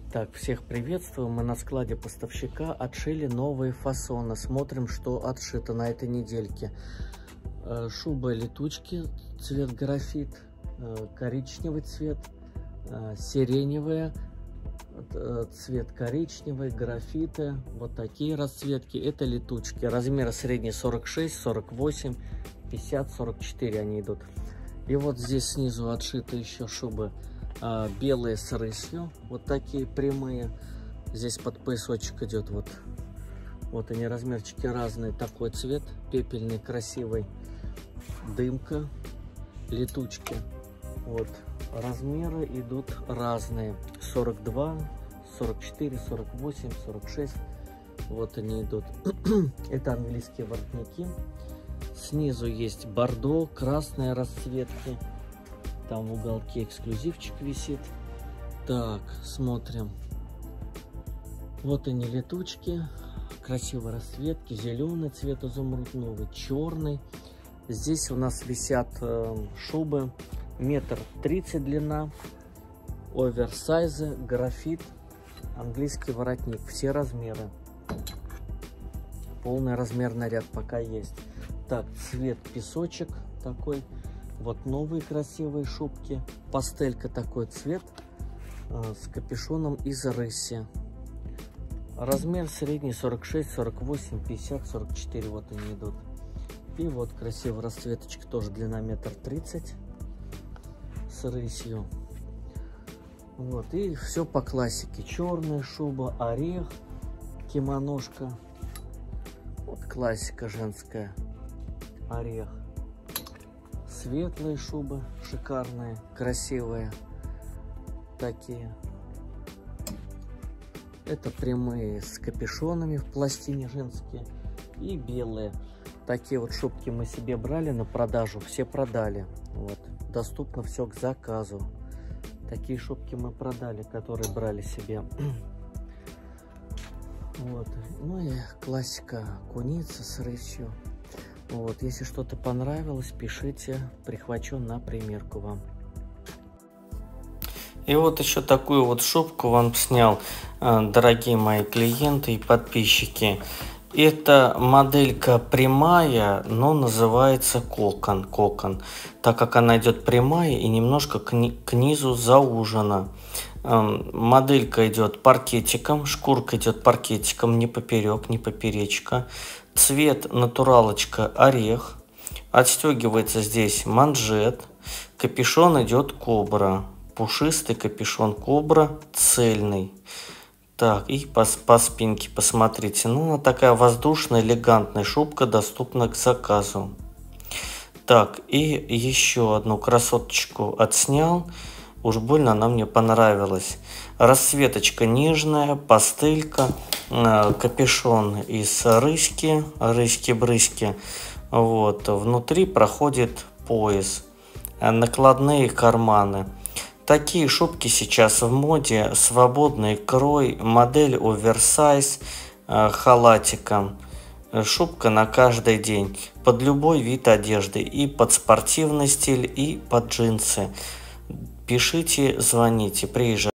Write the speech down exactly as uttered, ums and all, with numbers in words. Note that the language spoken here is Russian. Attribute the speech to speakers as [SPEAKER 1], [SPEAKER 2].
[SPEAKER 1] Так, всех приветствую. Мы на складе поставщика отшили новые фасоны. Смотрим, что отшито на этой недельке. Шуба летучки, цвет графит, коричневый цвет, сиреневая, цвет коричневый, графиты. Вот такие расцветки. Это летучки. Размеры средний сорок шесть, сорок восемь, пятьдесят, сорок четыре они идут. И вот здесь снизу отшиты еще шубы а, белые с рысью. Вот такие прямые. Здесь под поясочек идет вот. Вот они, размерчики разные. Такой цвет пепельный, красивый. Дымка, летучки. Вот. Размеры идут разные. сорок два, сорок четыре, сорок восемь, сорок шесть. Вот они идут. Это английские воротники. Снизу есть бордо, красные расцветки. Там в уголке эксклюзивчик висит. Так, смотрим. Вот они, летучки. Красивые расцветки. Зеленый цвет изумрудного, черный. Здесь у нас висят э, шубы. Метр тридцать длина. Оверсайзы, графит, английский воротник. Все размеры. Полный размерный ряд пока есть. Так, цвет песочек такой. Вот новые красивые шубки. Пастелька такой цвет э, с капюшоном из рыси. Размер средний сорок шесть, сорок восемь, пятьдесят, сорок четыре. Вот они идут. И вот красивая расцветочка. Тоже длина метр тридцать с рысью. Вот. И все по классике. Черная шуба, орех, кимоношка. Вот классика женская. Орех. Светлые шубы, шикарные, красивые. Такие. Это прямые с капюшонами в пластине женские. И белые. Такие вот шубки мы себе брали на продажу. Все продали. Вот. Доступно все к заказу. Такие шубки мы продали, которые брали себе. Вот. Ну и классика. Куница с рысью. Вот, если что-то понравилось, пишите, прихвачу на примерку вам.
[SPEAKER 2] И вот еще такую вот шубку вам снял, дорогие мои клиенты и подписчики. Это моделька прямая, но называется кокон. Кокон, так как она идет прямая и немножко к, ни к низу заужена. Моделька идет паркетиком, шкурка идет паркетиком, не поперек, не поперечка. Цвет натуралочка орех. Отстегивается здесь манжет. Капюшон идет кобра. Пушистый капюшон кобра, цельный. Так, и по, по спинке посмотрите. Ну, она такая воздушная, элегантная шубка, доступна к заказу. Так, и еще одну красоточку отснял. Уж больно она мне понравилась. Расцветочка нежная, пастелька, капюшон из рыськи, рыськи-брыськи. Вот, внутри проходит пояс, накладные карманы. Такие шубки сейчас в моде, свободный крой, модель оверсайз, халатиком. Шубка на каждый день, под любой вид одежды, и под спортивный стиль, и под джинсы. Пишите, звоните, приезжайте.